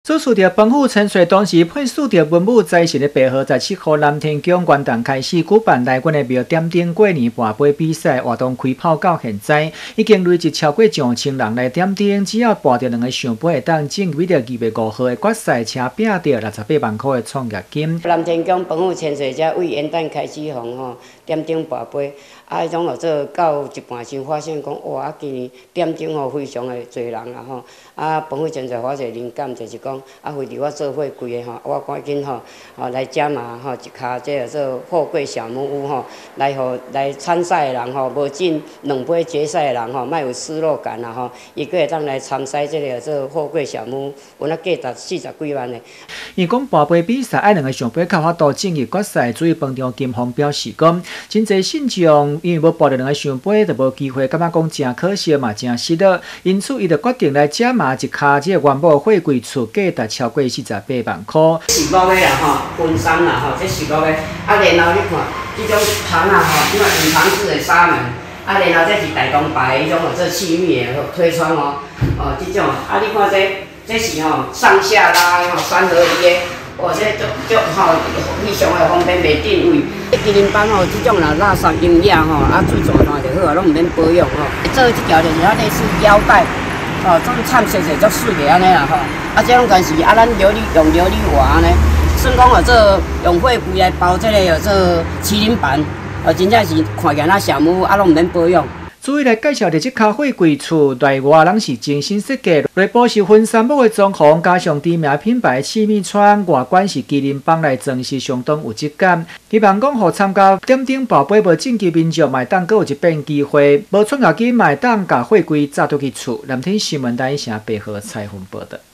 主持着丰富沉水，同时配属着文武财神的白河，17号南天宫元旦开始举办内关的庙点灯过年跋杯比赛活动开跑到现在，已经累积超过2000人来点灯，只要跋着2个上杯，会当争取到2月5号的决赛车，拼到68万块的创业金。 南天宫丰富沉水遮为元旦开始吼点灯跋杯，迄种就做到一半时发现讲哇，今年点灯吼非常的侪人啦吼，丰富沉水发一个灵感就是讲。为着我做伙规个吼，我赶紧来加码一卡这个做货柜小木屋来参赛的人无进2杯决赛的人莫有失落感啦伊个会当来参赛这个做货柜小木屋，有那价值40几万的。 伊讲跋杯比赛爱2个上杯较法度进入决赛，主要饭店金峰表示讲，真侪信众因为无跋着2个上杯，就无机会，感觉讲真可惜嘛，真失落，因此伊就决定来加码一卡这个元宝货柜厝价值超过48万块。 16个啦分3啦这16个，然后你看这种窗啊因为隐藏式的纱门，然后这是大东白迄种做气密的推窗这种你看这是上下拉3合一的，这就非常的方便袂定位。麒麟帮这种啦垃圾营养水做烂就好，拢唔免保养做这条就是类似腰带。种惨色色足水个安尼啦这种全是咱用琉璃瓦安尼，算讲做用火柜来包这个做麒麟板，真正是看起来小木屋拢唔免保养。 主要来介绍着这卡货柜厝内外拢是精心设计，内部是分3木的装潢，加上知名品牌气密窗，外观是麒麟帮来装饰，相当有质感。希望讲，互参加点灯跋杯无晋级民众，卖当阁有一变机会，无创业金卖当甲货柜砸倒去厝。南天新闻台城白河采访报道。